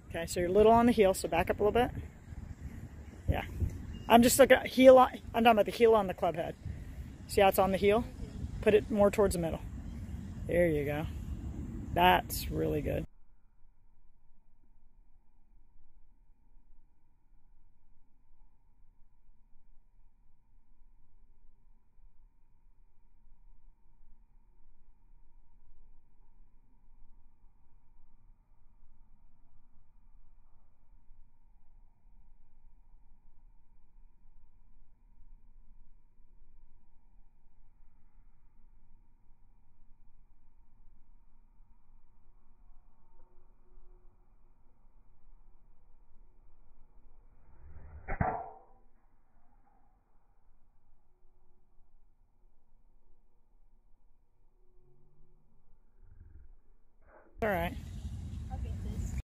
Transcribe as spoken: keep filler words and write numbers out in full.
Okay, so you're a little on the heel, so back up a little bit. Yeah. I'm just looking at heel on, I'm talking about the heel on the club head. See how it's on the heel? Put it more towards the middle. There you go. That's really good. All right.